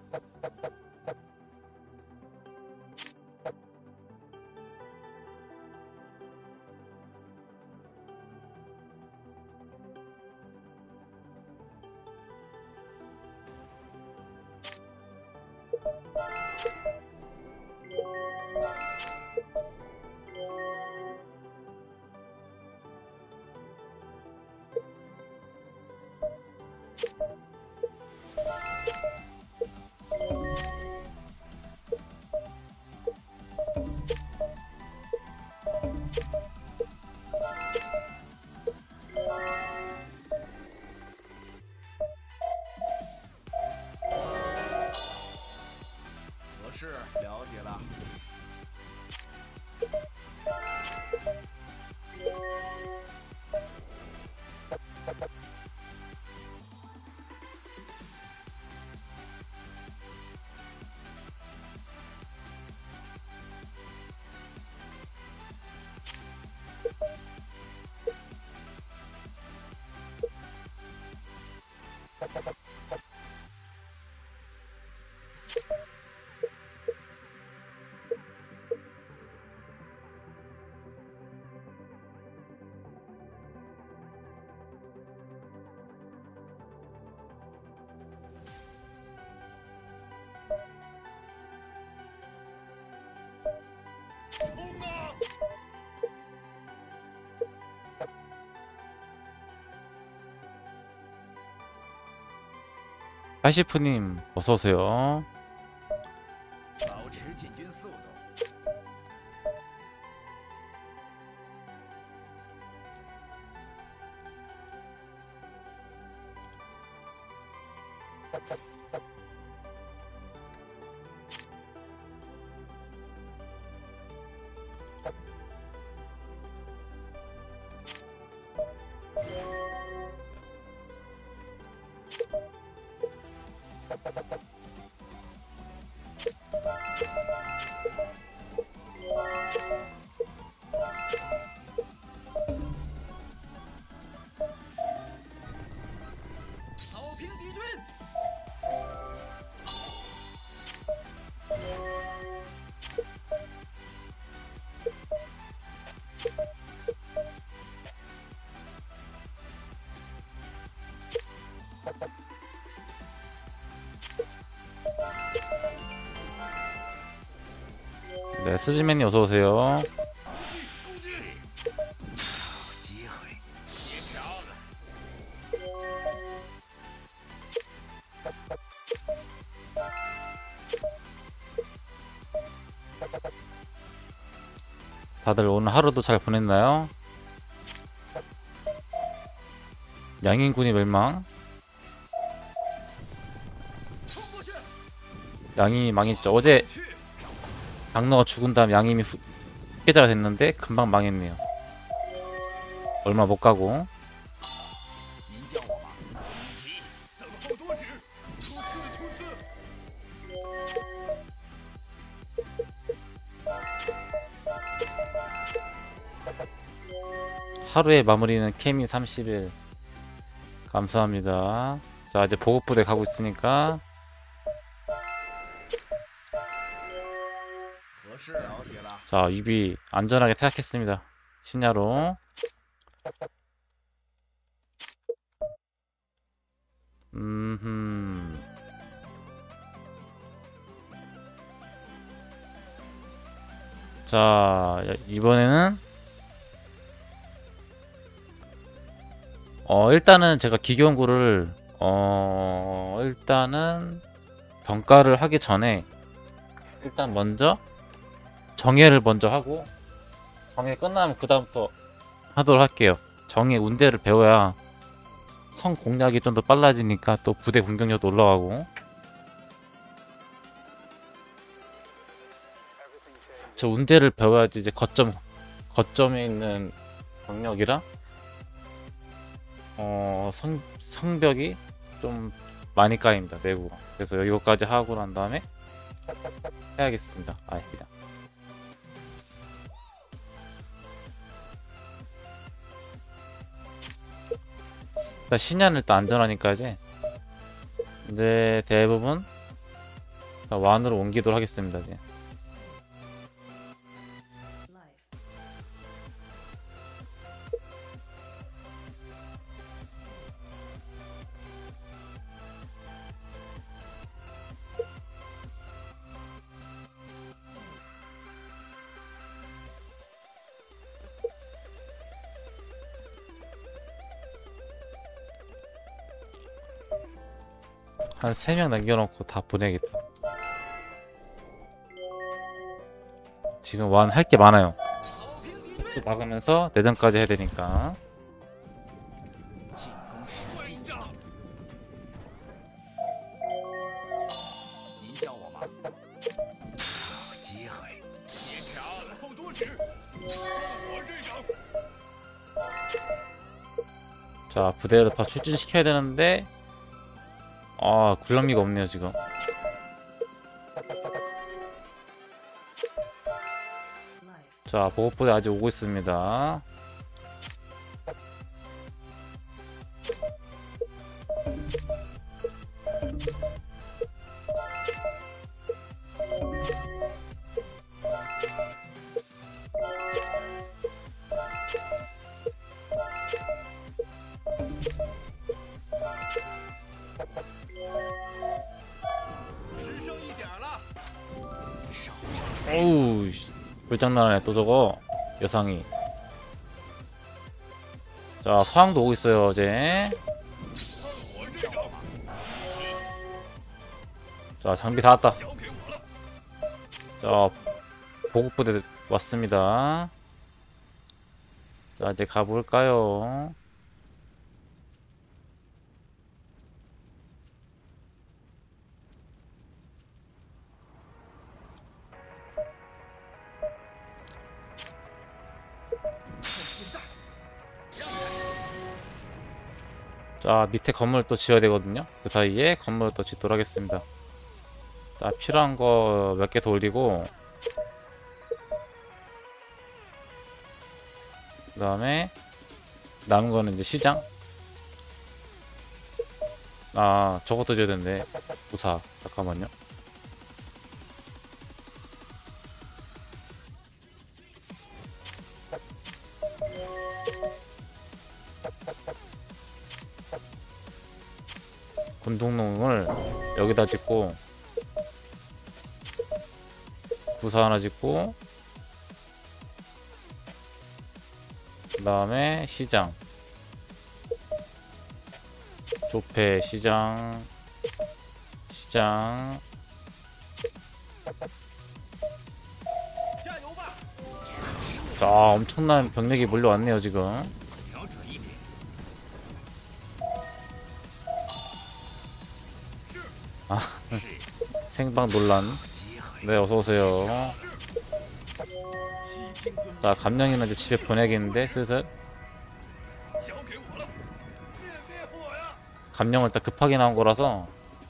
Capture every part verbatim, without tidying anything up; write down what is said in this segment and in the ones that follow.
是，了解了。 파시프님 어서오세요. 네, 스즈맨님 어서오세요. 다들 오늘 하루도 잘 보냈나요? 양인군이 멸망. 양이 망했죠. 어제 장로가 죽은 다음 양임이 후, 피해자가 됐는데 금방 망했네요. 얼마 못 가고. 하루의 마무리는 케미 삼십 일. 감사합니다. 자, 이제 보급부대 가고 있으니까 자, 유비 안전하게 퇴학했습니다. 신야로. 음흠. 자, 이번에는 어 일단은 제가 기교연구를 어 일단은 병가를 하기 전에 일단 먼저 정예를 먼저 하고, 정예 끝나면 그 다음부터 하도록 할게요. 정예 운대를 배워야 성 공략이 좀 더 빨라지니까 또 부대 공격력도 올라가고. 저 운대를 배워야지 이제 거점 거점에 있는 병력이랑 어 성, 성벽이 좀 많이 까입니다. 내부. 그래서 이거까지 하고 난 다음에 해야겠습니다. 아예 그냥 신야는 일단 안전하니까 이제 이제 대부분 자, 완으로 옮기도록 하겠습니다. 이제. 한 세 명 남겨놓고 다 보내야겠다. 지금 완 할 게 많아요. 또 막으면서 내전까지 해야 되니까. 자, 부대를 더 추진시켜야 되는데 아, 굴렁미가 없네요 지금. 자, 보급부대 아직 오고 있습니다. 어우, 불장난하네 또 저거 여상이. 자, 서양도 오고 있어요 어제. 자, 장비 다 왔다. 자, 보급부대 왔습니다. 자, 이제 가볼까요? 자, 밑에 건물 또 지어야 되거든요. 그 사이에 건물 또 짓도록 하겠습니다. 자, 필요한 거 몇 개 더 올리고, 그 다음에 남은 거는 이제 시장. 아, 저것도 줘야 되는데 무사. 잠깐만요. 군동농을 여기다 짓고, 구사 하나 짓고, 그 다음에 시장, 조폐 시장, 시장. 자, 엄청난 병력이 몰려왔네요 지금. 아, 생방 논란. 네, 어서오세요. 자, 감령이는 이제 집에 보내야겠는데 슬슬. 감령을 딱 급하게 나온 거라서.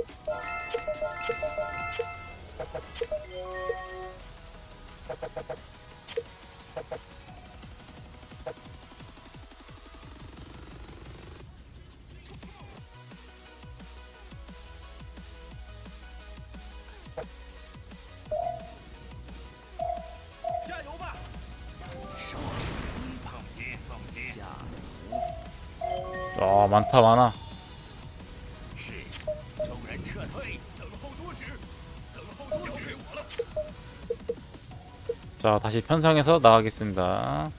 아, 많다 많아. 자, 다시 편성해서 나가겠습니다.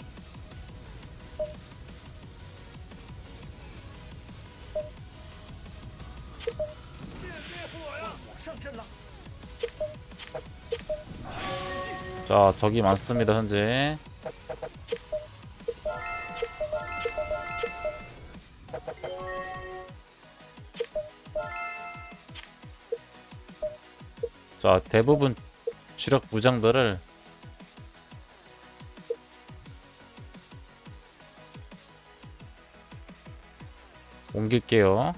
자, 적이 많습니다 현재. 자, 대부분 주력 무장들을 옮길게요.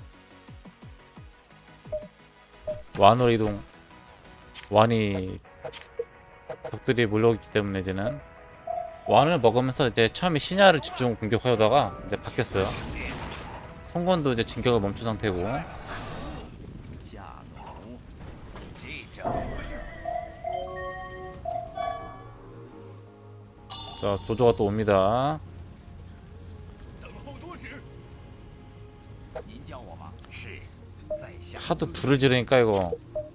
완으로 이동. 완이 적들이 몰려오기 때문에 이제는 완을 먹으면서 이제 처음에 신야를 집중 공격하려다가 이제 바뀌었어요. 송건도 이제 진격을 멈춘 상태고. 这怎么回事？ 자, 조조가 또 옵니다. 等候多时。您叫我吗？是，在下。 하도 불을 지르니까 이거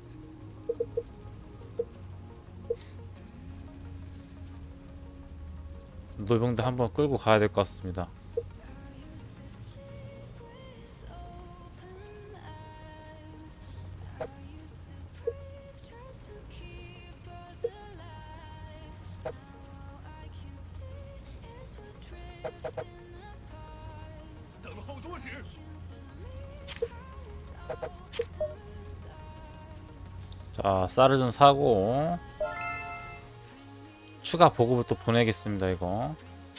노병대 한번 끌고 가야 될 것 같습니다. 자, 쌀을 좀 사고 추가 보급을 또 보내겠습니다. 이거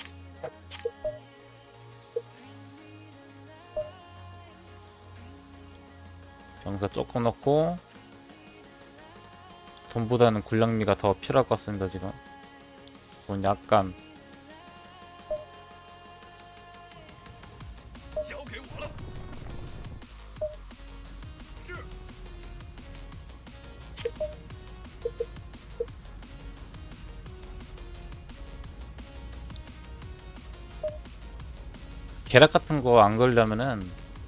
병사 조금 넣고 돈보다는 군량미가 더 필요할 것 같습니다. 지금 돈 약간. 계략 같은 거 안 걸려면은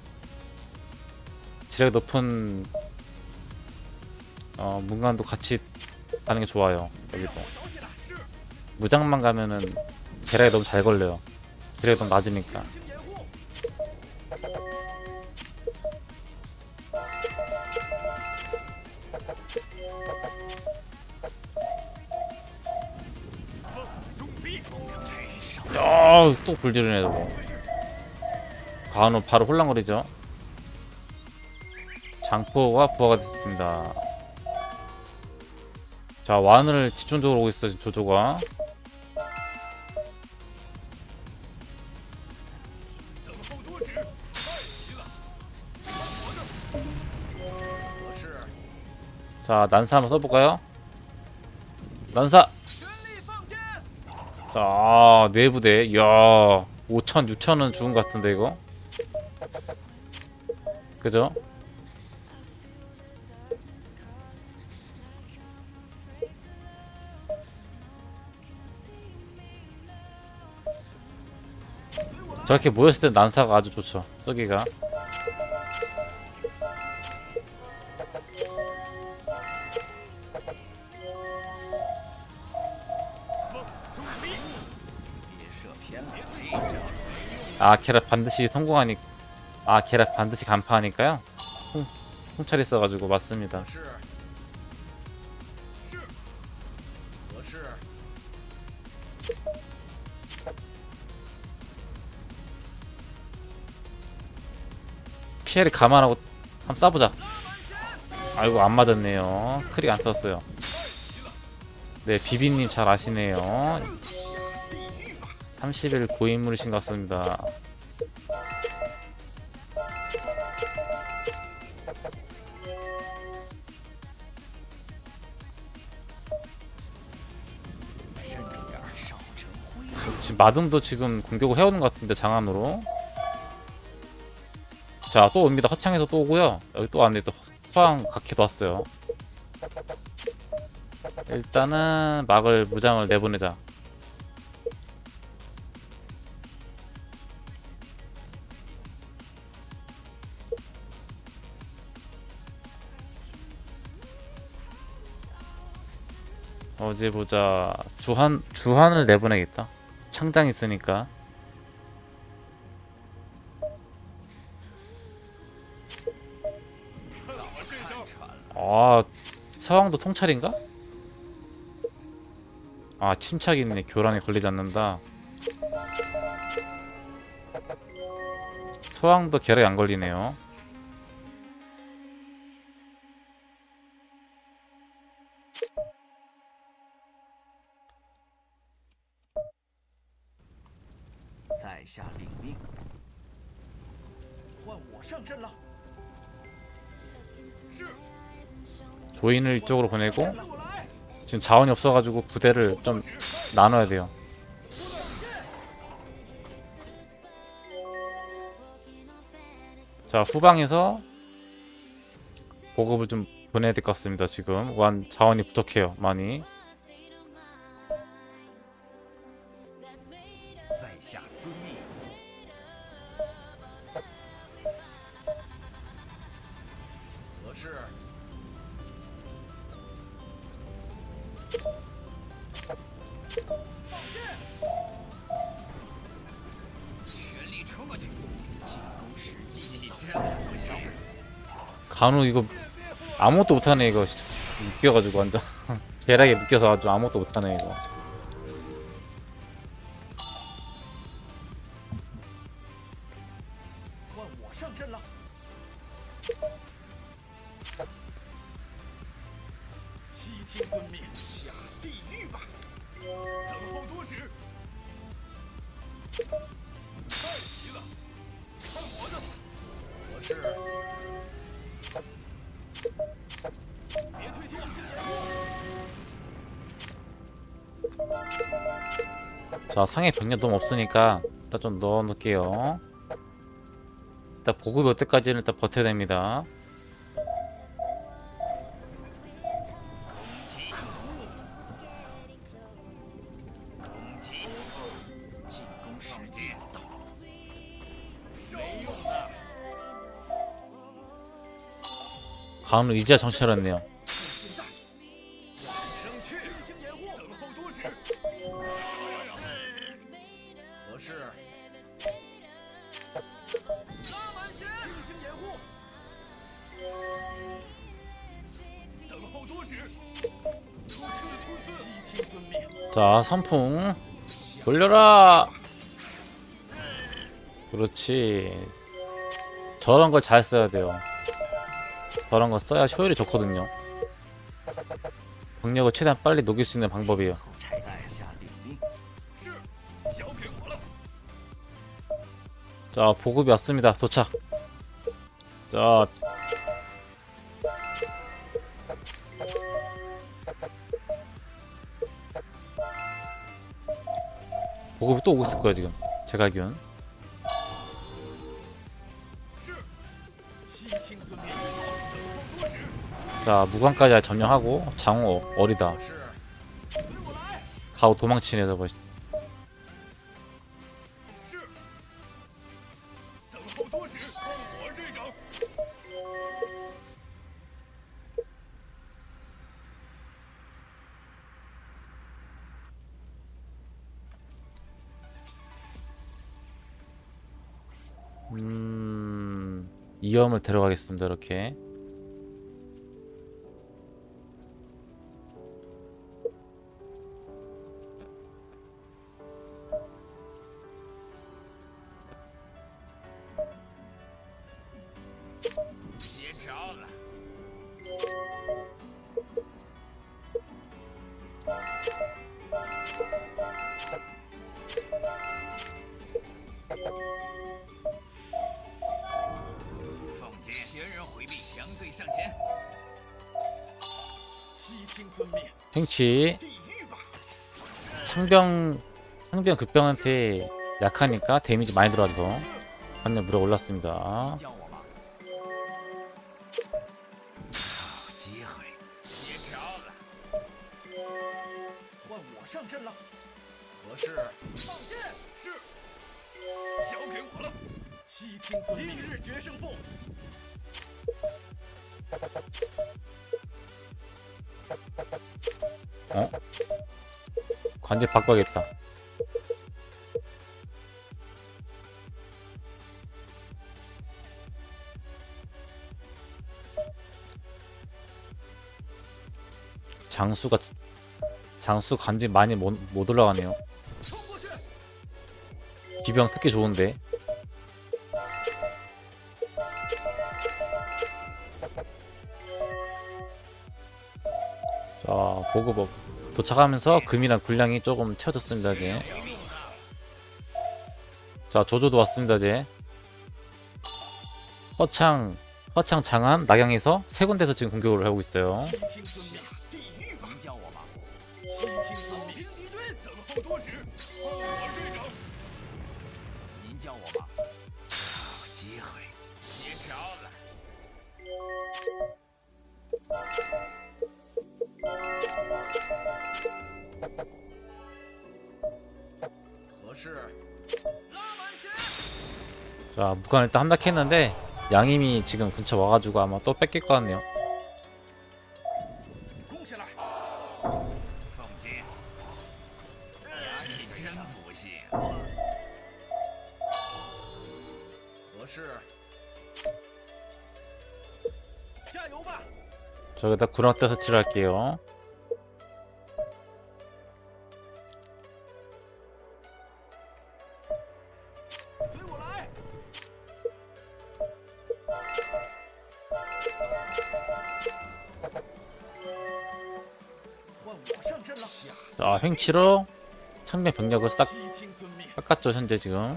지력 높은 어, 문관도 같이 가는 게 좋아요. 여기도 무장만 가면은 계략이 너무 잘 걸려요. 계략이 너무 낮으니까. 야, 또 불지르네 저거. 가은호 바로 홀랑거리죠. 장포가 부하가 됐습니다. 자, 완을 집중적으로 오고 있어 지금 조조가. 자, 난사 한번 써볼까요? 난사! 자, 네 부대. 이야, 오천, 육천은 죽은 것 같은데 이거? 그죠? 저렇게 모였을 때 난사가 아주 좋죠. 쓰기가. 아, 계략 반드시 성공하니 아, 계략 반드시 간파하니까요. 통, 통찰 있어가지고 맞습니다. 피해를 감안하고 한번 쏴보자. 아이고, 안 맞았네요. 크리 안 떴어요. 네, 비비님 잘 아시네요. 삼십 일 고인물이신 것 같습니다. 지금 마등도 지금 공격을 해오는 것 같은데 장안으로. 자, 또 옵니다. 허창에서 또 오고요. 여기 또 안에 또 서항 각해도 왔어요. 일단은 막을 무장을 내보내자. 어제 보자. 주한 주한을 내보내겠다. 창장 있으니까. 아, 서왕도 통찰인가? 아, 침착이 있네. 교란에 걸리지 않는다. 서왕도 계략이 안 걸리네요. 조인을 이쪽으로 보내고 지금 자원이 없어가지고 부대를 좀 나눠야 돼요. 자, 후방에서 보급을 좀 보내야 될 것 같습니다. 지금 완 자원이 부족해요. 많이. 在下遵命。何事？放箭！全力冲过去，进攻时机，你真的做实事。 간우 이거 아무것도 못하네 이거. 묶여가지고 완전 계략에 묶여서 아주 아무것도 못하네 이거. 换我上阵了。悉听遵命，下地狱吧！等候多时。太急了，看我的！何事？别推进，是掩护。 자, 상해 병력 너무 없으니까 일단 좀 넣어놓을게요. 일단 보급이 올 때까지는 일단 버텨야 됩니다. 가은우 이제야 정신 차렸네요. 자, 선풍 돌려라. 그렇지. 저런 걸 잘 써야 돼요. 저런 거 써야 효율이 좋거든요. 병력을 최대한 빨리 녹일 수 있는 방법이에요. 자, 보급이 왔습니다. 도착. 자, 보급이 또 오고 있을 거야 지금. 제가 알기로는. 자, 무관까지 점령하고. 장호 어리다. 가고 도망치네 저거. 음... 이염을 데려가겠습니다. 이렇게. 행치. 창병 창병 극병한테 약하니까 데미지 많이 들어와서 반면 무려 올랐습니다. 어? 관제 바꿔야겠다. 장수가 장수 관제 많이 못, 못 올라가네요. 기병 특히 좋은데. 자, 보급 도착하면서 금이랑 군량이 조금 채워졌습니다. 이제. 자, 조조도 왔습니다. 이제. 허창 허창 장안 낙양에서 세 군데서 지금 공격을 하고 있어요. 자, 무관 일단 함락했는데 양임이 지금 근처 와가지고 아마 또 뺏길 것 같네요. 攻下来！凤姐，牙齿真不行。合适。加油吧！ 저기다 구렁대 설치를 할게요. 자, 횡치로 창병 병력을 싹 깎았죠. 현재 지금.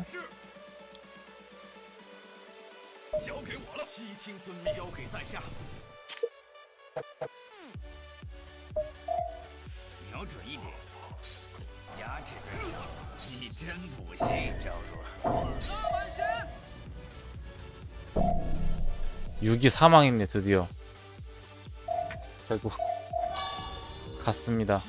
육이 사망했네. 드디어 결국 갔습니다.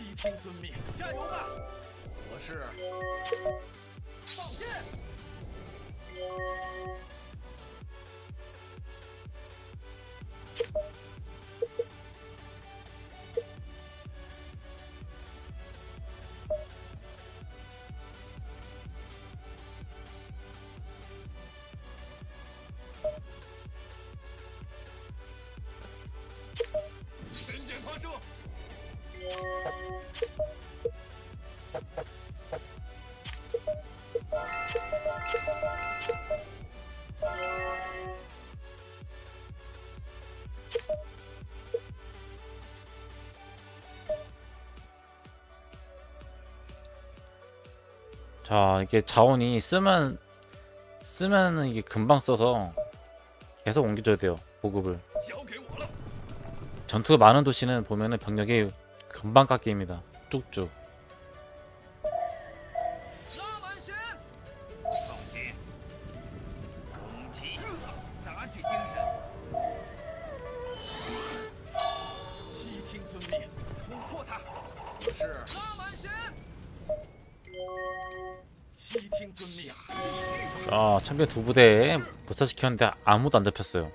자, 이게 자원이 쓰면 쓰면 이게 금방 써서 계속 옮겨줘야 돼요. 보급을. 전투가 많은 도시는 보면은 병력이 금방 깎입니다. 쭉쭉. 아, 참병 두 부대에 몰살시켰는데 아무도 안 잡혔어요.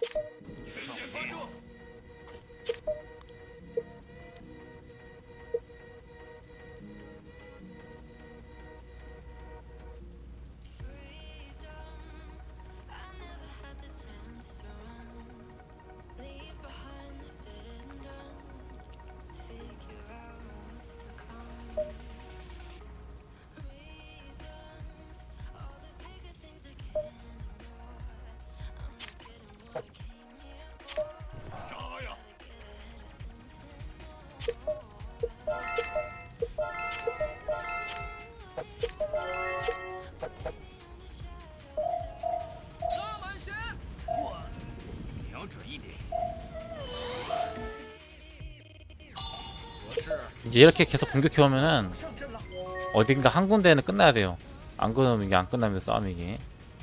이제 이렇게 계속 공격해오면은 어딘가 한 군데는 끝나야 돼요. 안 그러면 이게 안 끝납니다. 싸움 이게.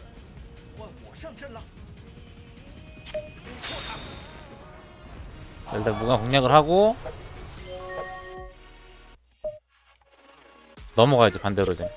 자, 일단 무관 공략을 하고 넘어가야죠. 반대로 이제.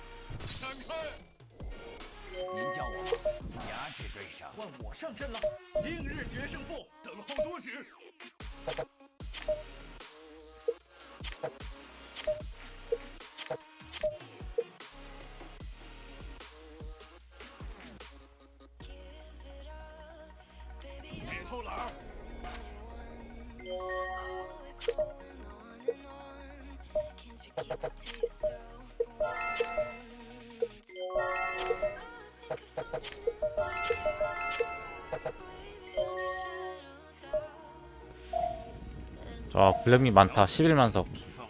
자, 블랙미 많다. 십일만 석.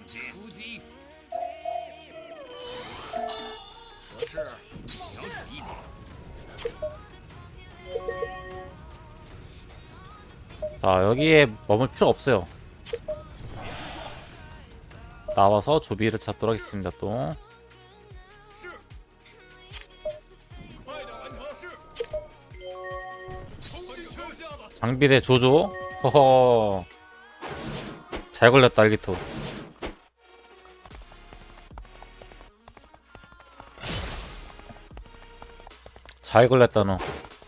자, 여기에 머물 필요 없어요. 나와서 조비를 찾도록 하겠습니다. 또 장비대 조조. 허허. 잘 걸렸다 알기토. 잘 걸렸다 너.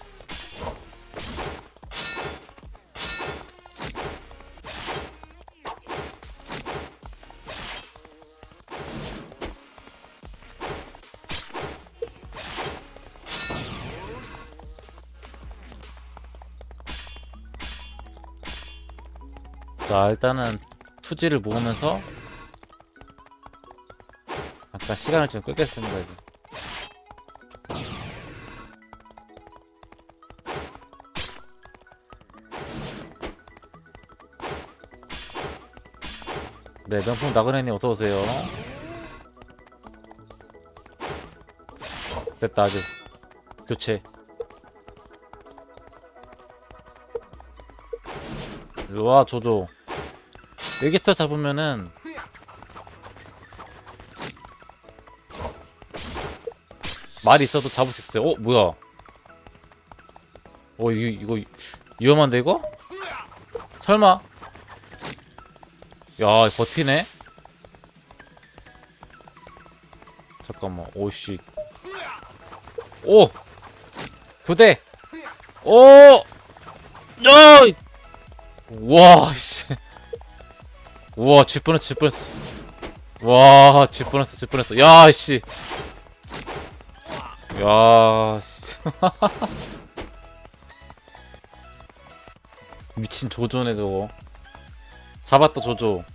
자 일단은 투지를 모으면서 아까 시간을 좀 끌겠습니다 이제. 네 명품 나그네님 어서오세요. 됐다 아주 교체. 와 조조 일기터 잡으면은 말이 있어도 잡을 수 있어요. 어 뭐야? 어 이거 이거 위험한데 이거? 설마? 야 버티네? 잠깐만 오씨 오! 교대! 오! 야! 와 씨 우와 질 뻔했어 질 뻔했어 와 질 뻔했어 질 뻔했어 야씨 야씨 미친 조조네 저거. 잡았다 조조.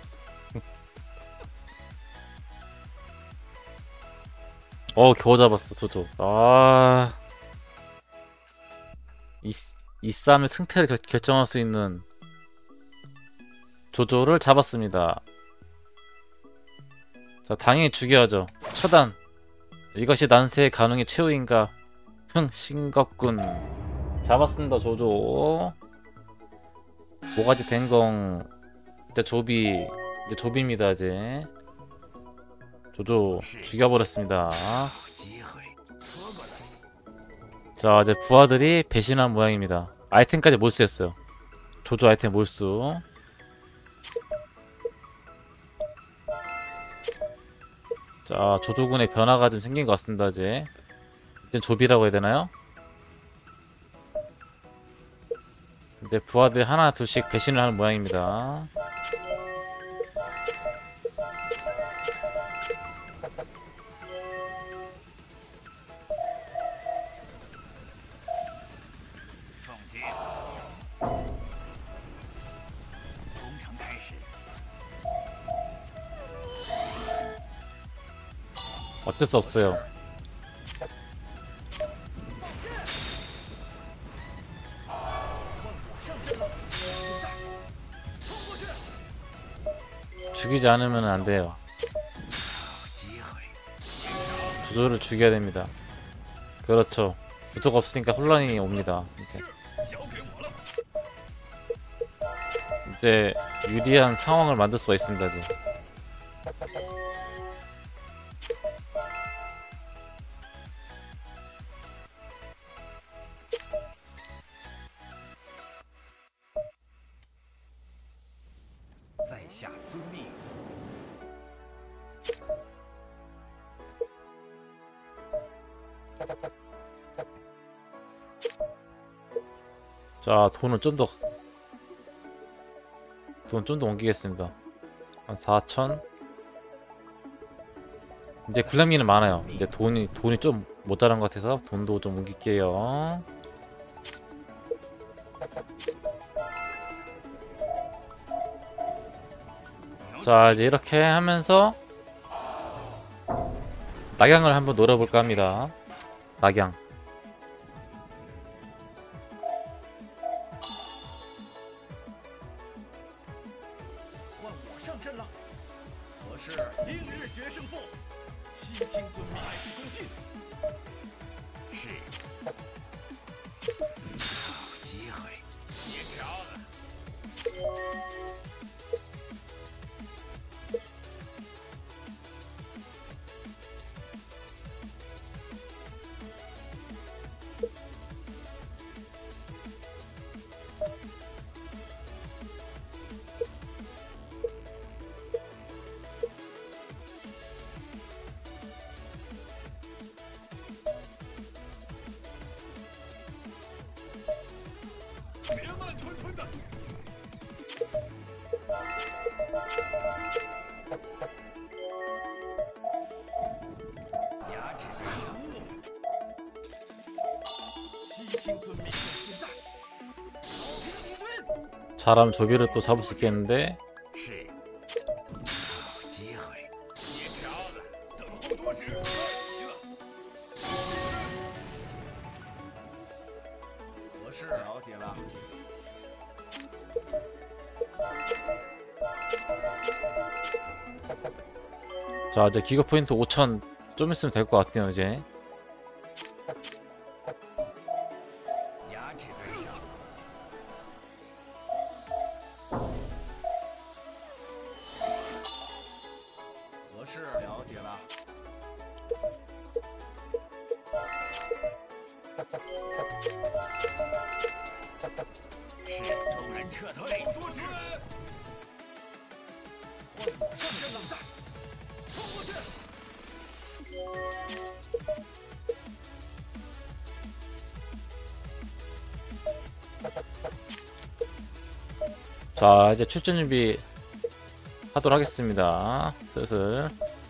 어 겨우 잡았어 조조. 아 이, 이 싸움의 승패를 결, 결정할 수 있는 조조를 잡았습니다. 자 당연히 죽여야죠. 처단. 이것이 난세의 가능의 최후인가. 흥 싱겁군. 잡았습니다 조조. 모가지 댕공. 이제 조비. 이제 조비입니다 이제. 조조 죽여버렸습니다. 자 이제 부하들이 배신한 모양입니다. 아이템까지 몰수했어요. 조조 아이템 몰수. 자 조조군의 변화가 좀 생긴 것 같습니다 이제. 이제 조비라고 해야 되나요? 이제 부하들 하나 둘씩 배신을 하는 모양입니다. 어쩔 수 없어요. 죽이지 않으면 안 돼요. 조조를 죽여야 됩니다. 그렇죠. 조조가 없으니까 혼란이 옵니다. 이제. 이제 유리한 상황을 만들 수가 있습니다. 이제. 자 돈을 좀 더 돈 좀 더 옮기겠습니다. 한 사천. 이제 굴량미는 많아요. 이제 돈이 돈이 좀 모자란 것 같아서 돈도 좀 옮길게요. 자 이제 이렇게 하면서 낙양을 한번 노려볼까 합니다. 낙양. 잘하면 조비를 또 잡을 수 있겠는데. 是，好机会。别条了，等候多时。急了。合适，了解了。 자, 이제 기거 포인트 오천 좀 있으면 될 것 같네요, 이제. 牙齿对上。合适，了解了。是，众人撤退。多时。换我上阵了，在。 冲过去！ 자, 이제 출전 준비 하도록 하겠습니다. 슬슬.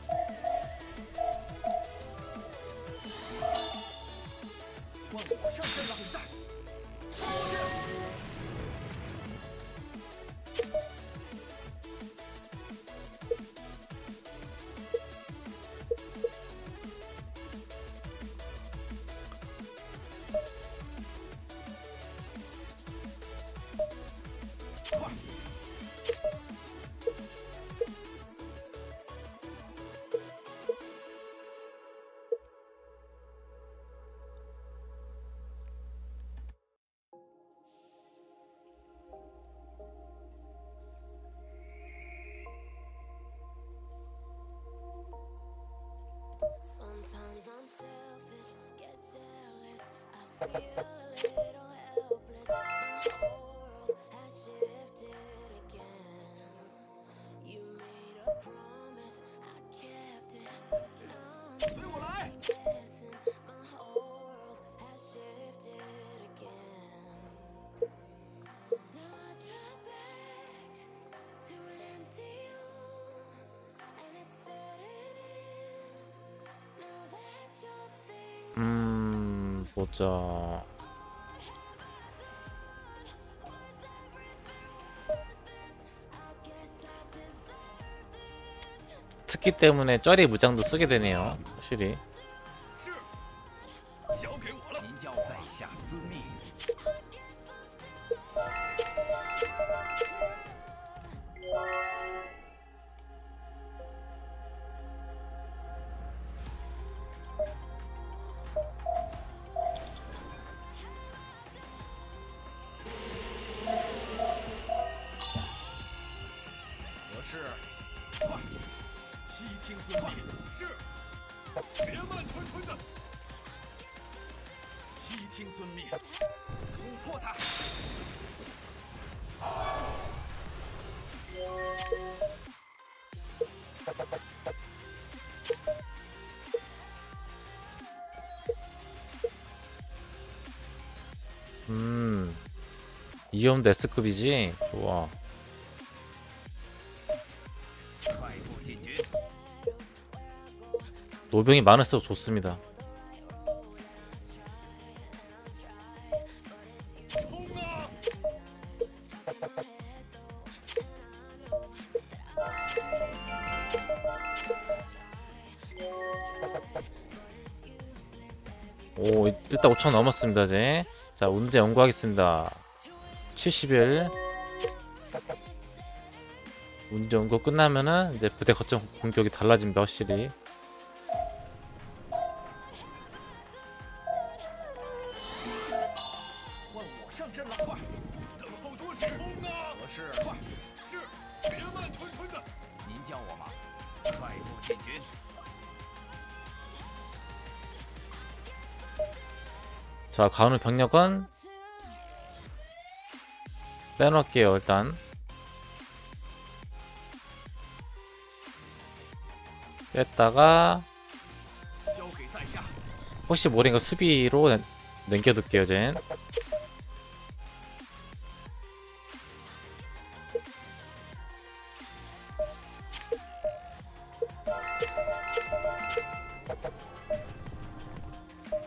Sometimes I'm selfish, get jealous. I feel a little helpless. My whole world has shifted again. You made a promise, I kept it. Now I'm guessing my whole world has shifted again. Now I drop back to an empty room, and it's setting in. Now that you're thinking 음, 보자. was everything worth this? I guess I deserve this. 특기 때문에 쩌리 무장도 쓰게 되네요, 확실히. 是，交给我了。您叫在下遵命。 合适，快，悉听遵命。是，别慢吞吞的。悉听遵命，冲破它。 음, 이엄도 S급이지? 좋아. 快步进军。 노병이 많을수록 좋습니다. 冲啊！ 오, 일단 오천 넘었습니다, 이제. 자, 문제 연구하겠습니다. 칠십 일. 문제 연구 끝나면은 이제 부대 거점 공격이 달라집니다, 확실히. 换我上阵了，快！等候多时。冲啊！合适，快！是，别慢吞吞的。您叫我吗？快步进军。 자, 가운데 병력은 빼놓을게요, 일단. 뺐다가 交给在下。 혹시 모르니까 수비로 남- 남겨둘게요, 젠.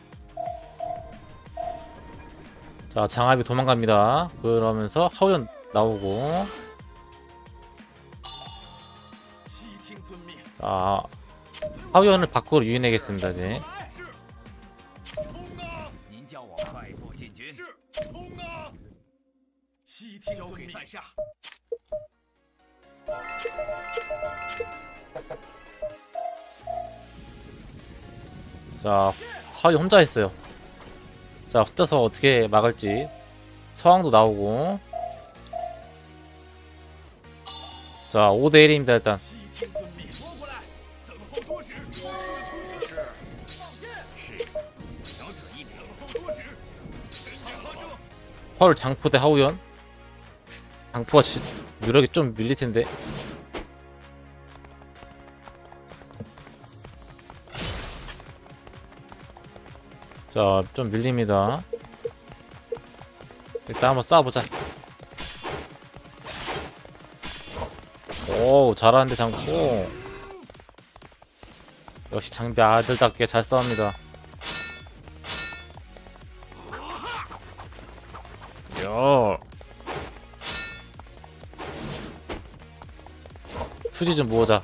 자, 장압이 도망갑니다. 그러면서 하우연 나오고. 悉听遵命。 자, 하위원을 밖으로 유인하겠습니다. 이제 是，冲啊！您叫我快步进军。是，冲啊！悉听遵命。交给在下。 자, 하위 혼자 있어요. 자, 혼자서 어떻게 막을지. 서왕도 나오고. 자, 오 대 일입니다. 일단 悉听遵命。摸过来，等候多时。是，放箭。是，瞄准一点。等候多时。全体发射。 헐, 장포 대 하우연. 장포가 지, 유력이 좀 밀릴 텐데. 자, 좀 밀립니다. 일단 한번 싸워보자. 오, 잘하는데 장포. 역시 장비 아들답게 잘 싸웁니다. 야. 투지 좀 모으자.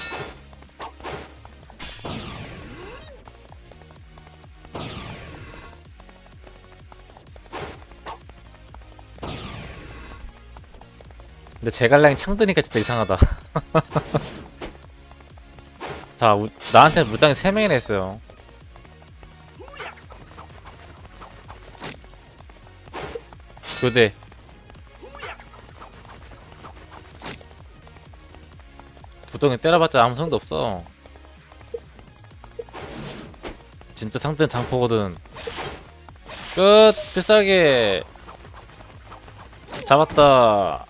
근데 제갈량이 창 드니까 진짜 이상하다. 자, 우, 나한테 무당이 세 명이나 있어요. 교대. 부동이 때려봤자 아무 소용도 없어. 진짜 상대는 장포거든. 끝! 필살기! 잡았다.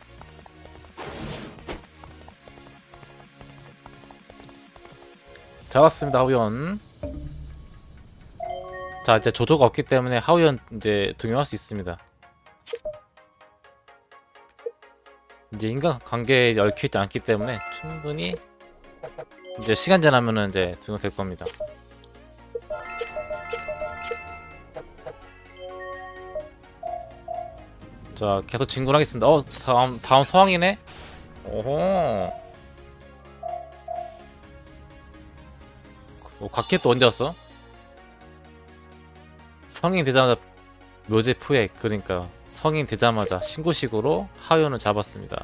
잡았습니다, 하우연. 자, 이제 조조가 없기 때문에 하우연 이제 등용할 수 있습니다. 이제 인간관계에 얽혀있지 않기 때문에 충분히 이제 시간 지나면은 이제 등용될 겁니다. 자, 계속 진군하겠습니다. 어, 다음, 다음 서왕이네? 오호. 어, 곽캐 또 언제 왔어? 성인 되자마자 묘제 포획. 그러니까 성인 되자마자 신고식으로 하요는 잡았습니다.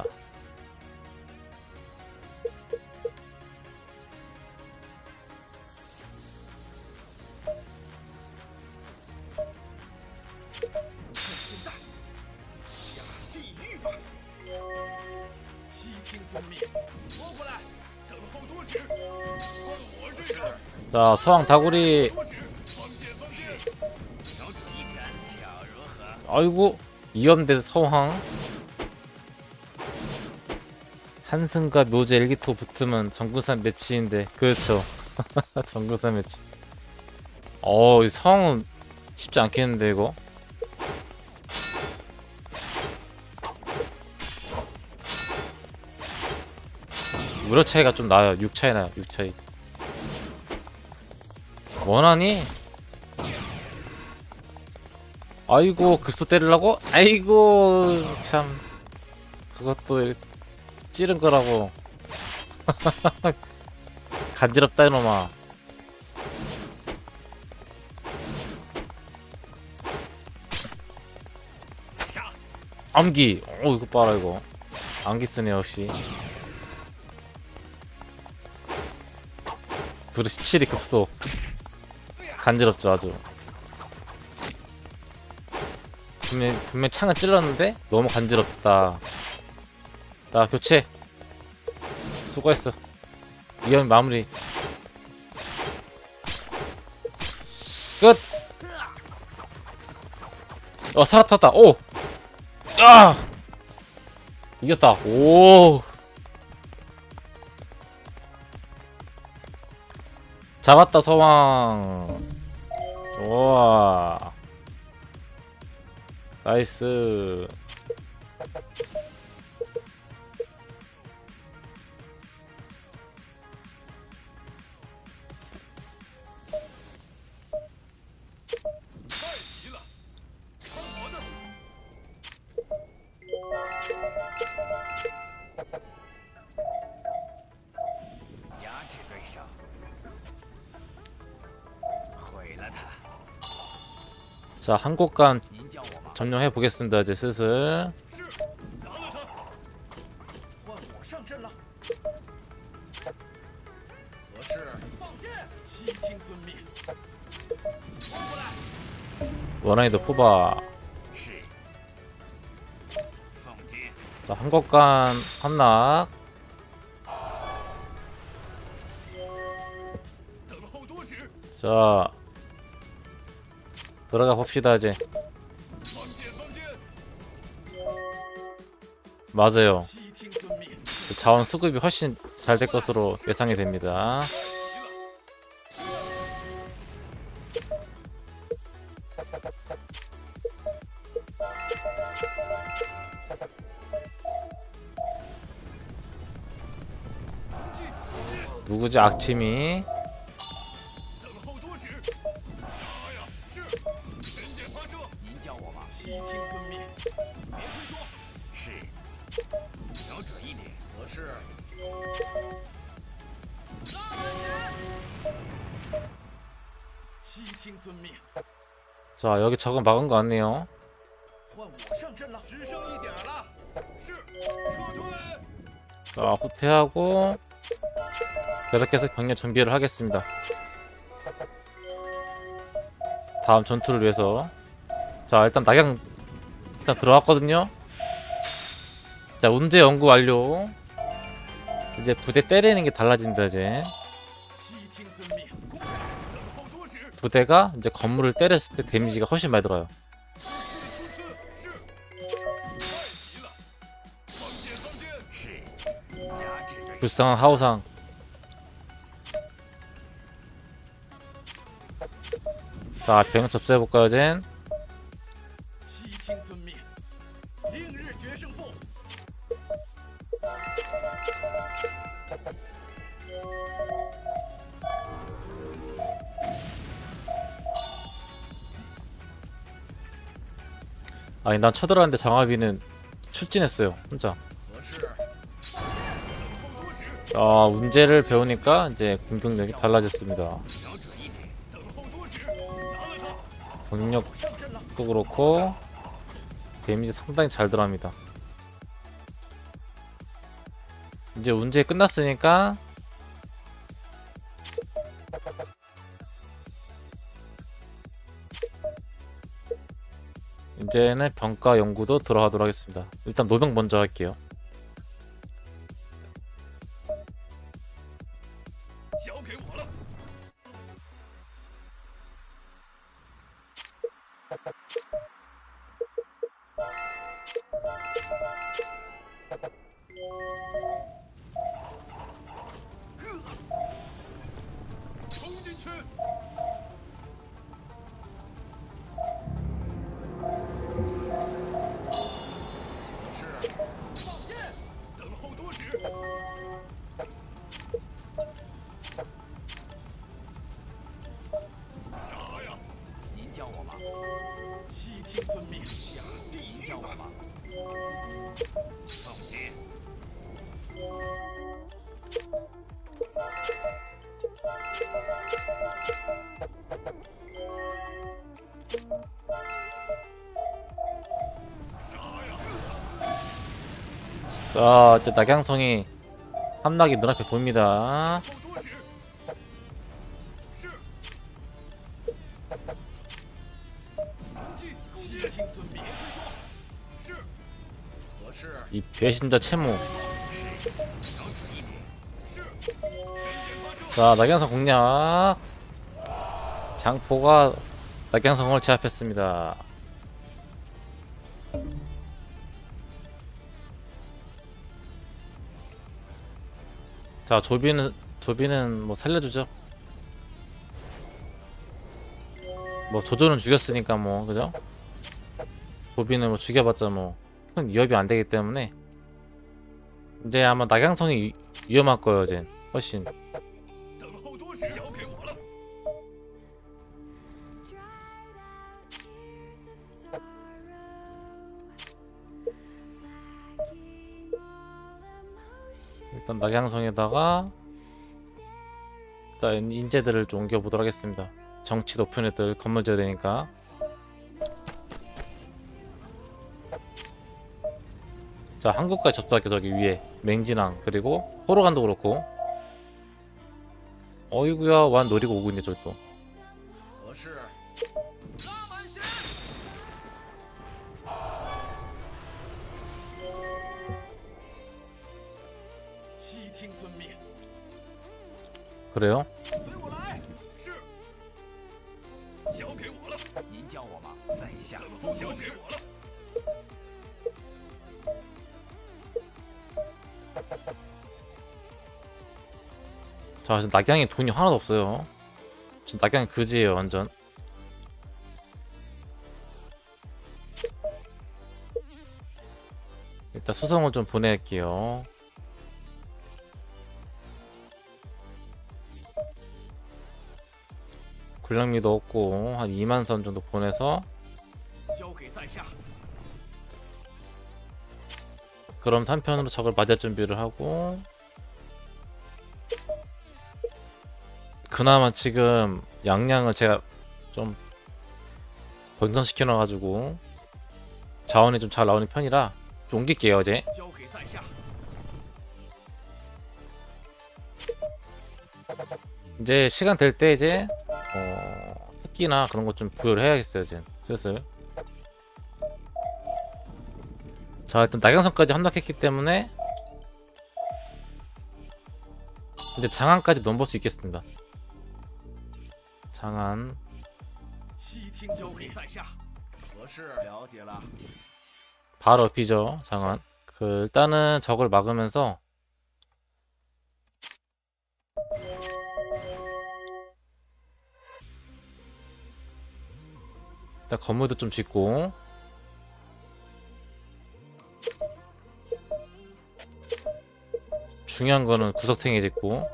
자, 서왕 다구리. 아이고, 이염대 서왕. 한승과 묘제 일기토 붙으면 정근산 매치인데. 그렇죠. 정근산 매치. 어, 이 서왕은 쉽지 않겠는데 이거. 무려 차이가 좀 나요. 육 차이 나요. 육 차이. 원하니? 아이고, 급소 때리려고? 아이고, 참. 그것도 찌른 거라고. 간지럽다 이놈아. 암기. 어, 이거 봐라 이거. 암기 쓰네 역시. 브루 십칠이 급소. 간지럽죠 아주. 분명, 분명 창을 찔렀는데 너무 간지럽다. 나 교체. 수고했어. 이연 마무리. 끝. 어, 사람 탔다. 오. 아. 이겼다. 오. 잡았다 서왕. 좋아. 나이스. 자, 한국간 您叫我吗？ 점령해 보겠습니다. 이제 슬슬. 是，拿了他。换我上阵了。何事？放箭。悉听遵命。过来。 원하이도 포바. 是。放箭。 자, 한국간 함락. 等候多时。 자, 들어가 봅시다 이제. 放箭，放箭。 맞아요. 悉听遵命。 자원 수급이 훨씬 잘 될 것으로 예상이 됩니다. 急了。 누구지? 악취미. 等候多时。杀呀！是。全箭发射。您叫我吗？悉听遵命。别退缩。是。瞄准一点。何事？拉人时。悉听遵命。 자, 여기 적은 막은 거 같네요. 换我上阵了。只剩一点了。是。撤退。 자, 후퇴하고 계속해서 병력 준비를 하겠습니다. 다음 전투를 위해서. 자, 일단 낙양 일단 들어왔거든요. 자, 운제 연구 완료. 이제 부대 때리는 게 달라진다 이제. 悉听遵命。攻下。等候多时。 부대가 이제 건물을 때렸을 때 데미지가 훨씬 많이 들어요. 突刺突刺。是。太急了。放箭放箭。是。压制对。 불쌍한 하우상. 자, 병 접수해볼까요, 젠? 悉听遵命。令日决胜负。 아니, 난 쳐들어왔는데 장하비는 출진했어요, 혼자. 何事？等候多时。 아, 운제를 배우니까 이제 공격력이 달라졌습니다. 瞄准一点。等候多时。拿了他。 공격도 上阵了。 그렇고 데미지 상당히 잘 들어갑니다. 이제 운제 끝났으니까 이제는 병가 연구도 들어가도록 하겠습니다. 일단 노병 먼저 할게요. 交给我了。 冲进去！是。放箭。等候多时。啥呀？您叫我吗？悉听遵命。下地狱吧！放箭。 자, 이제 낙양성이 함락이 눈앞에 보입니다. 后多时。是。攻击！悉听遵命。别退缩。是。何事？ 이 배신자 채무. 是。瞄准一点。是。全箭发射。 자, 낙양성 공략. 장포가 낙양성을 제압했습니다. 자, 조비는 조비는 뭐 살려주죠. 뭐 조조는 죽였으니까 뭐 그죠? 조비는 뭐 죽여봤자 뭐 큰 위협이 안 되기 때문에 이제 아마 낙양성이 위, 위험할 거예요, 이제 훨씬. 等候多时。交给我了。 일단 낙양성에다가 일단 인재들을 좀 옮겨보도록 하겠습니다. 정치 높은 애들 건물 지어야 되니까. 자, 한국까지 접수할게요. 저기 위에 맹진항 그리고 호로간도 그렇고. 어이구야, 완 노리고 오고 있네 저기 또. 合适。拉满线。悉听遵命。 그래요? 随我来。是。交给我了。您叫我吧，在下。交给我了。 자, 지금 낙양이 돈이 하나도 없어요. 지금 낙양이 그지예요 완전. 일단 수성을 좀 보낼게요. 군량미도 없고 한 이만 선 정도 보내서 交给在下。 그럼 삼 편으로 적을 맞을 준비를 하고. 그나마 지금 양양을 제가 좀 번성시켜 놔가지고 자원이 좀 잘 나오는 편이라 좀 옮길게요 이제. 交给在下。 이제 시간 될 때 이제 어, 특기나 그런 것 좀 부여를 해야겠어요 이제 슬슬. 자, 일단 낙양선까지 함락했기 때문에 이제 장안까지 넘볼 수 있겠습니다. 장안 悉听交给在下。合适。了解了。 바로 옆이죠 장안. 그 일단은 적을 막으면서 일단 건물도 좀 짓고. 중요한 거는 구석탱이 짓고.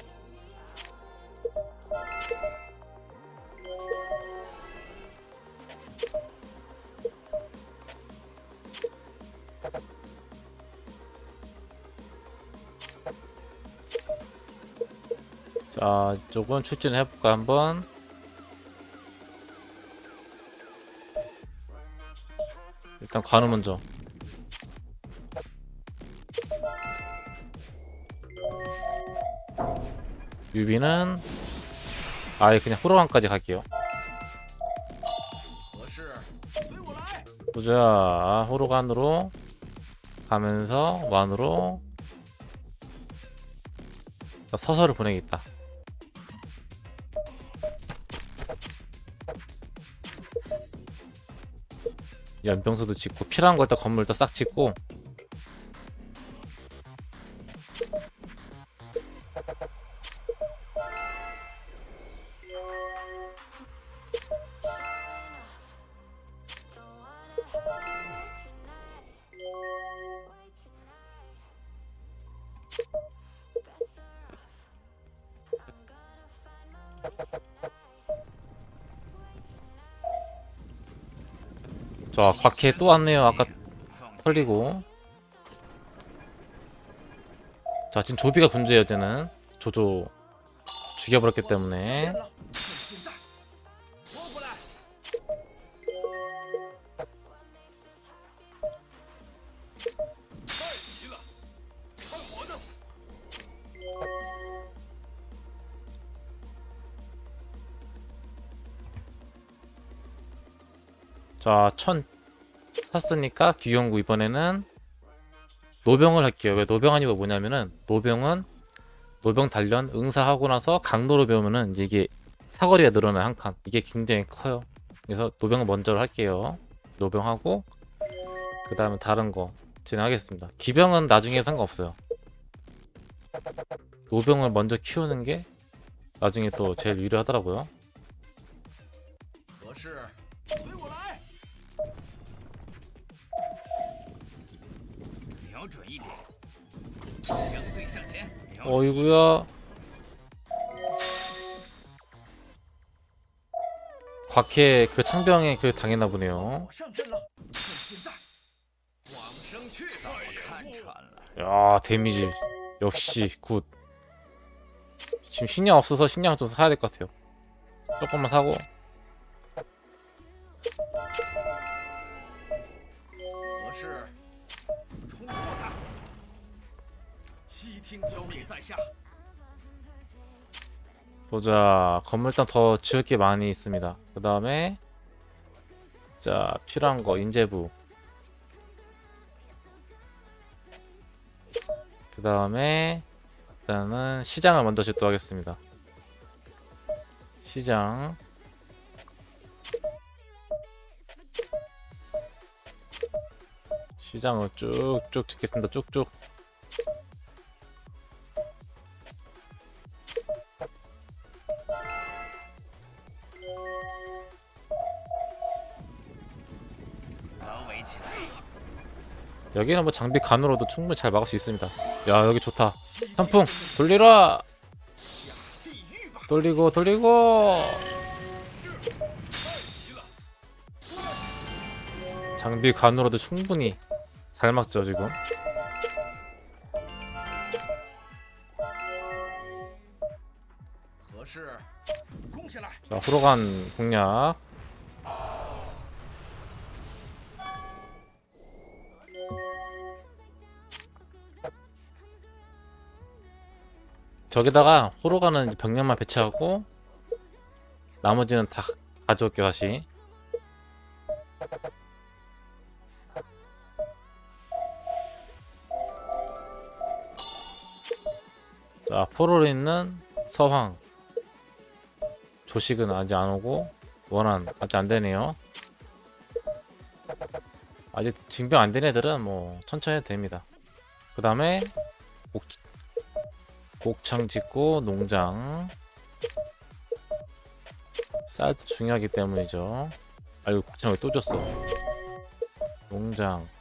자, 이쪽은 출진을 해볼까 한번. 일단 관우 먼저. 유비는 아예 그냥 호로관까지 갈게요. 合适。随我来。 보자. 호로관으로 가면서 완으로 서서를 보내겠다. 연병수도 짓고 필요한 거 일단 건물 일단 싹 짓고. 자, 곽해 또 왔네요. 아까 털리고. 자, 지금 조비가 군주예요. 쟤는 조조 죽여버렸기 때문에. 现在。拖过来。太急了。看我的。 자, 천 샀으니까 귀경구 이번에는 노병을 할게요. 왜 노병 아니고 뭐냐면은 노병은 노병 단련 응사하고 나서 강도로 배우면은 이제 이게 사거리가 늘어나요. 한 칸. 이게 굉장히 커요. 그래서 노병을 먼저 할게요. 노병하고 그 다음에 다른 거 진행하겠습니다. 기병은 나중에 상관없어요. 노병을 먼저 키우는 게 나중에 또 제일 유리하더라고요. 合适。随我来。瞄准一点。两队向前。瞄准。 어이구야. 곽해 그 창병에 그 당했나 보네요. 我上阵了。趁现在。往生去。再也看穿了。 야, 데미지 역시 굿. 지금 식량 없어서 식량을 좀 사야 될 것 같아요. 조금만 사고. 合适。冲破他。悉听交命在下。 보자. 건물 일단 더 지을 게 많이 있습니다. 그 다음에 자 필요한 거 인재부. 그 다음에 일단은 시장을 먼저 짓도록 하겠습니다. 시장. 시장을 쭉쭉 짓겠습니다. 쭉쭉. 여기는 뭐 장비 간으로도 충분히 잘 막을 수 있습니다. 야 여기 좋다. 선풍 돌리라. 돌리고 돌리고. 장비 간으로도 충분히 잘 막죠 지금. 자 후로간 공략. 저기다가 호로가는 병력만 배치하고 나머지는 다 가져올게요 다시. 자 포로로 있는 서황. 조식은 아직 안 오고 원한 아직 안 되네요. 아직 징병 안 된 애들은 뭐 천천히 해도 됩니다. 그 다음에 목 목창 짓고 농장. 사이트 중요하기 때문이죠. 아이고 목창 왜 또 줬어. 농장.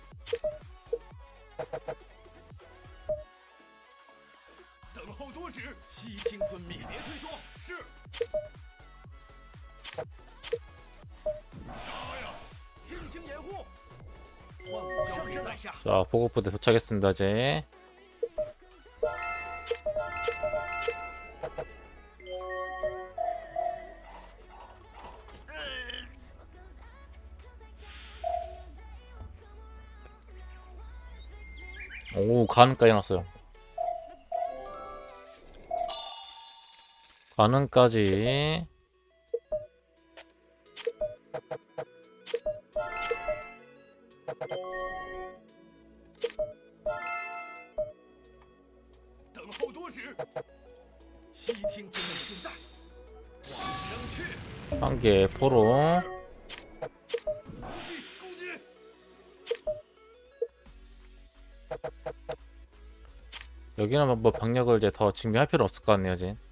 자 보급부대 도착했습니다 이제. 오 가는까지 해놨어요. 가는까지. 한 개 포로. 여기는 뭐 병력을 이제 더 증명할 필요 없을 것 같네요, 이제.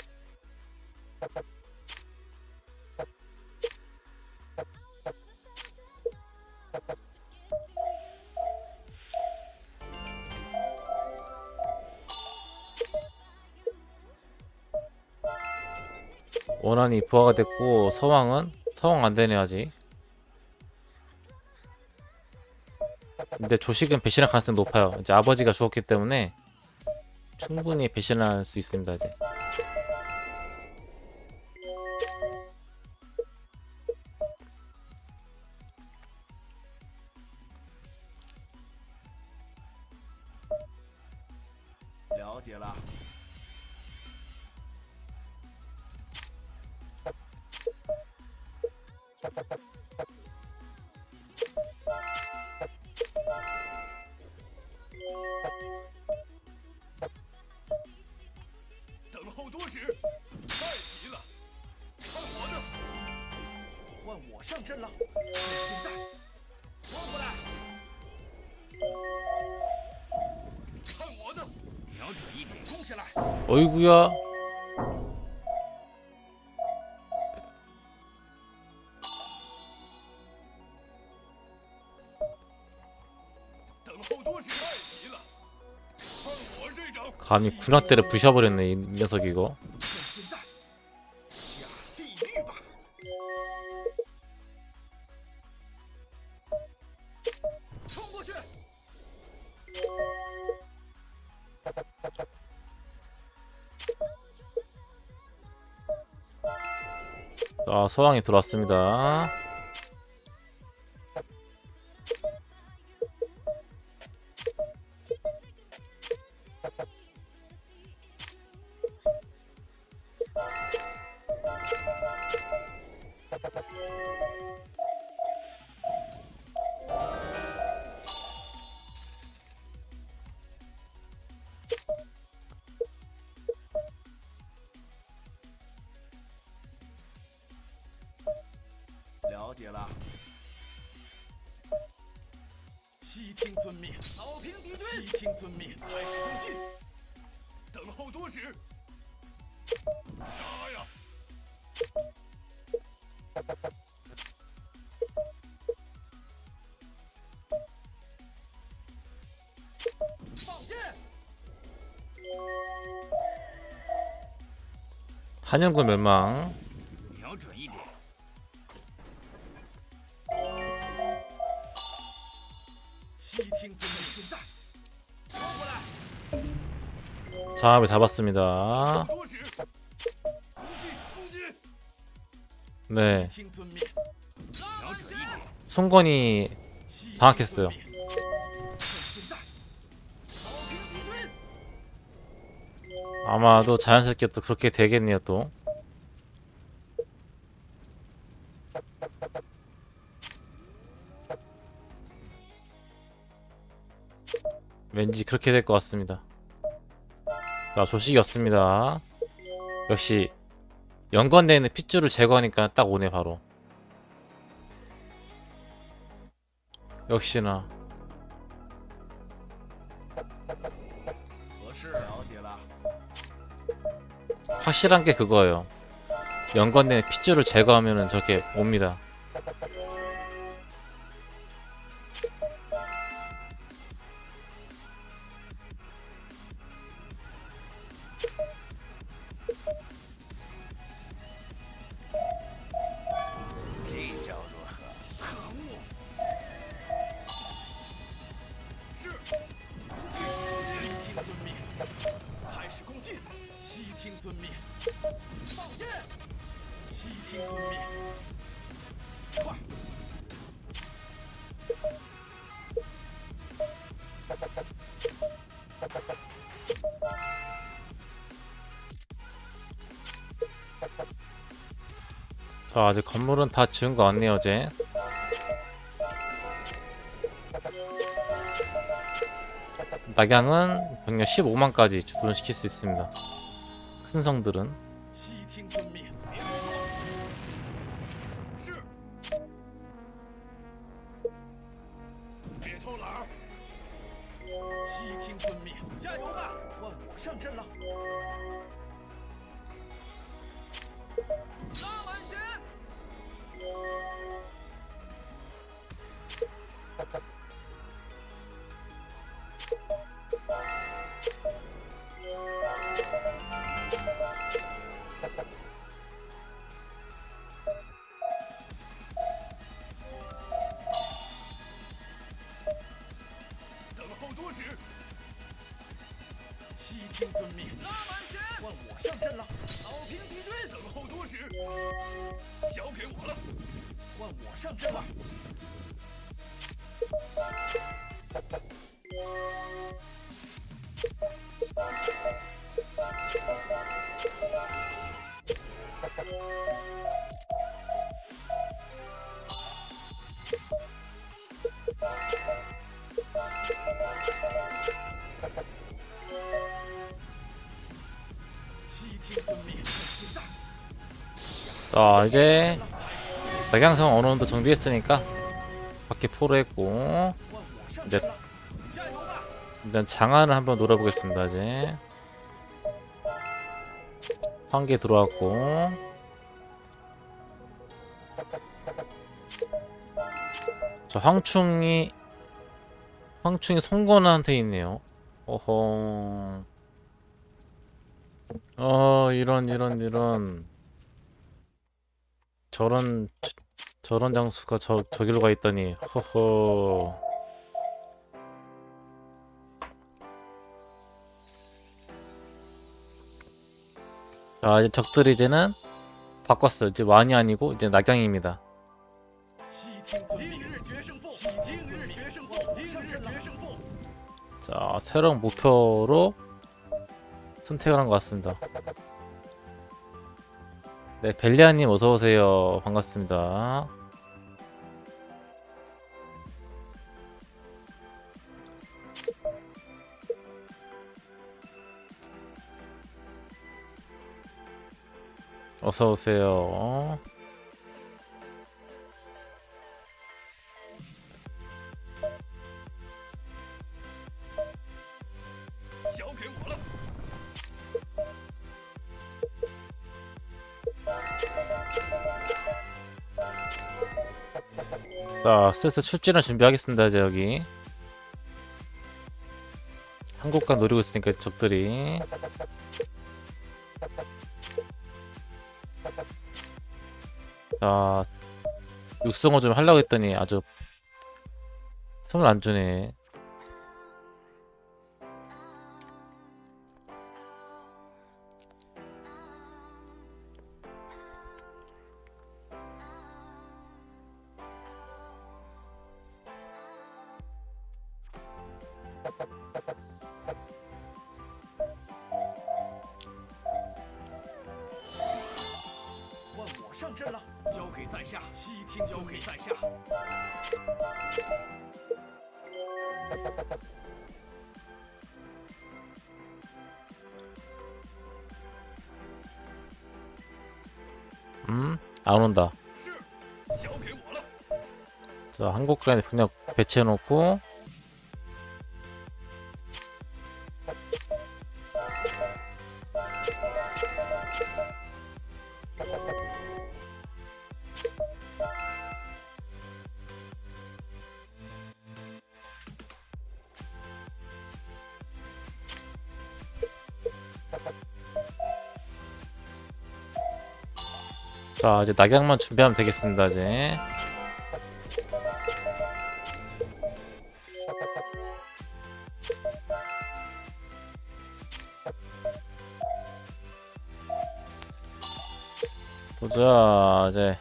원한이 부하가 됐고 서왕은 서왕 안 되네 아직. 근데 조식은 배신할 가능성이 높아요. 이제 아버지가 죽었기 때문에 충분히 배신할 수 있습니다 이제. 어이구야. 감히 군악대를 부셔버렸네 이 녀석 이거. 자, 서왕이 들어왔습니다. 了解了。悉听遵命。扫平敌军。悉听遵命，开始攻击。等候多时。杀呀！放箭！ 한영군 멸망. 瞄准一点。 悉听遵命，现在冲过来！ 자합을 잡았습니다. 多时，攻击，攻击！ 네, 听遵命，瞄准一点。 송건이 悉听 장악했어요. 遵命现在，扫平敌军。 아마도 자연스럽게 또 그렇게 되겠네요 또. 왠지 그렇게 될 것 같습니다. 자, 조식이었습니다. 역시 연관되어 있는 핏줄을 제거하니까 딱 오네 바로. 역시나 合适，了解了。 확실한 게 그거예요. 연관된 핏줄을 제거하면은 저게 옵니다. 자, 아직 건물은 다 지은 거 같네요, 어제. 낙양은 병력 십오만까지 주둔시킬 수 있습니다. 큰 성들은. 悉听遵命，别退缩。是。别偷懒儿。悉听遵命，加油吧！换我上阵了。拉满血。 等候多时。悉听遵命，拉满血，换我上阵了。扫平敌军，等候多时。交给我了，换我上阵了。 자, 이제 낙양성 어느 정도 정비했으니까 밖에 포로했고 이제 일단 장안을 한번 놀아보겠습니다. 이제 환기 들어왔고 저 황충이 황충이 송건한테 있네요. 어허. 어 이런 이런 이런 저런 저, 저런 장수가 저 저기로 가 있다니. 허허. 자, 이제 적들이 이제는 바꿨어요. 이제 완이 아니고 이제 낙양입니다. 자, 새로운 목표로 선택을 한 것 같습니다. 네, 벨리아님 어서오세요. 반갑습니다. 어서오세요. 交给我了。 자, 슬슬 출진을 준비하겠습니다. 이제 여기 한국강 노리고 있으니까 적들이. 자, 육성어 좀 하려고 했더니 아주 손을 안 주네. 음? 안 온다. 자, 한국간에 병력 배치해놓고 자, 이제 낙양만 준비하면 되겠습니다. 이제 보자. 이제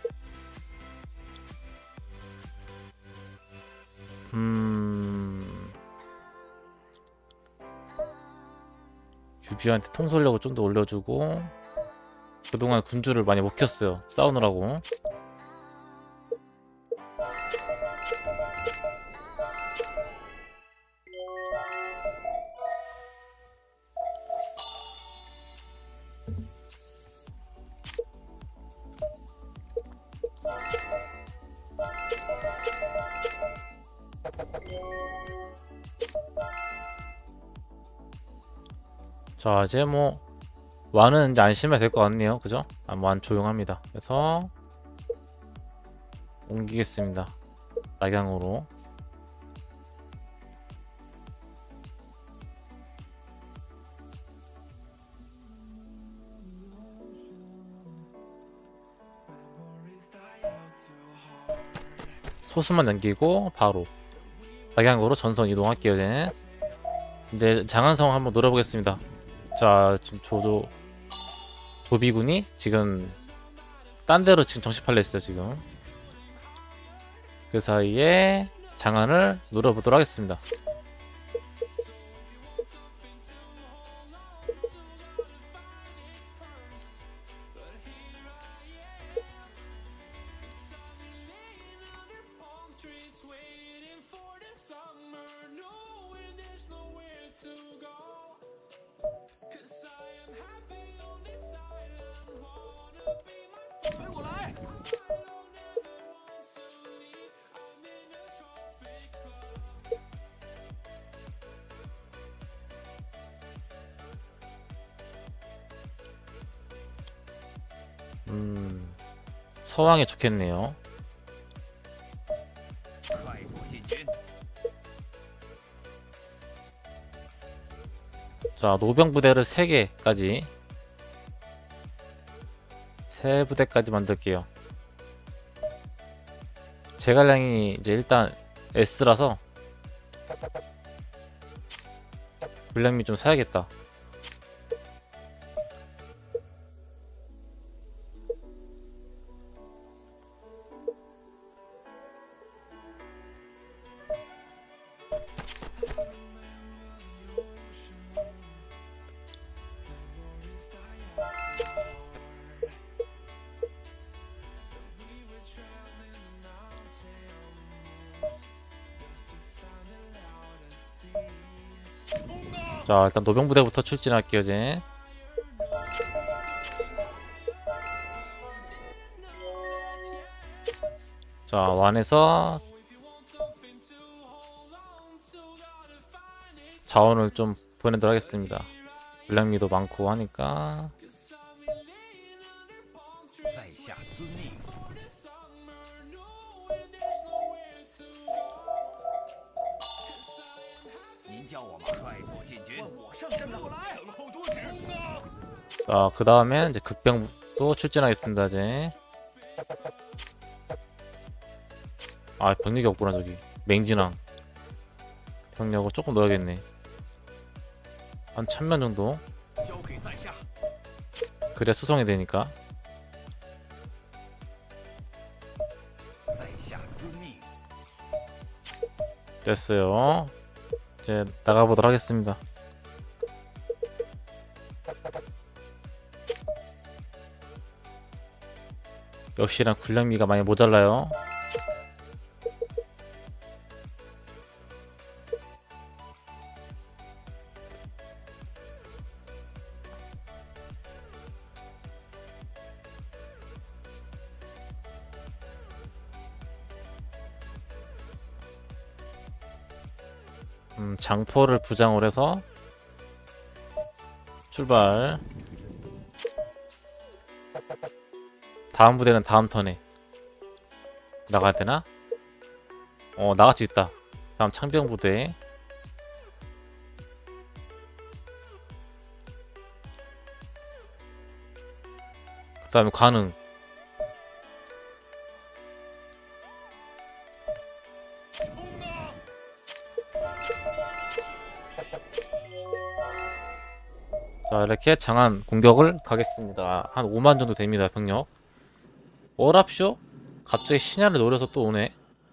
음 유비한테 통솔력을 좀 더 올려주고, 그동안 군주를 많이 못 켰어요. 싸우느라고. 자, 이제 뭐 완은 이제 안심해도 될 것 같네요. 그죠? 아, 뭐 완 조용합니다. 그래서 옮기겠습니다. 낙양으로. 소수만 남기고 바로 낙양으로 전선 이동할게요. 이제 이제 장안성 한번 노려보겠습니다. 자, 지금 조조 조비군이 지금 딴 데로 지금 정식팔려 있어요. 지금 그 사이에 장안을 노려보도록 하겠습니다. 음, 서왕이 좋겠네요. 자, 노병 부대를 세 개까지, 세 부대까지 만들게요. 제갈량이 이제 일단 S라서 불량미 좀 사야겠다. 자, 일단 노병부대부터 출진할게요, 이제. 자, 완에서 자원을 좀 보내도록 하겠습니다. 불량미도 많고 하니까. 在下遵命。您叫我吗？快步进军。换我上阵了，等候多时。 자, 그 다음에 이제 극병도 출진하겠습니다, 이제. 아, 병력이 없구나, 저기. 맹진왕. 병력을 조금 넣어야겠네. 한 천명 정도. 交给在下。 그래야 수성이 되니까. 在下遵命。 됐어요. 이제 나가보도록 하겠습니다. 역시나 군량미가 많이 모자라요. 음, 장포를 부장을 해서 출발. 다음 부대는 다음 턴에 나가야 되나? 어, 나갈 수 있다. 다음 창병 부대. 그 다음에 관흥. 자, 이렇게 장안 공격을 가겠습니다. 한 오만 정도 됩니다, 병력. 어랍쇼? 갑자기 신야를 노려서 또 오네.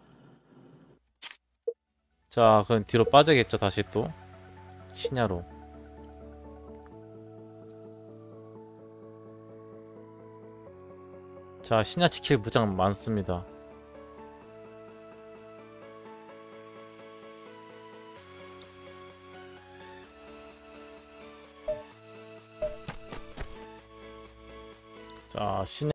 자, 그럼 뒤로 빠져야겠죠, 다시 또. 신야로. 자, 신야 지킬 무장 많습니다. 자, 신